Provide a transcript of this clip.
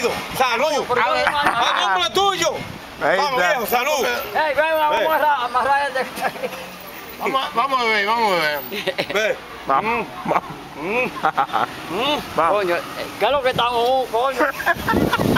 rápido. Salud. A nombre tuyo. Vamos, viejo, salud. Ey, ven, vamos a amarrar este. Vamos a beber, vamos a beber. Ve. Vamos. Coño, ¿qué es lo que estamos, coño?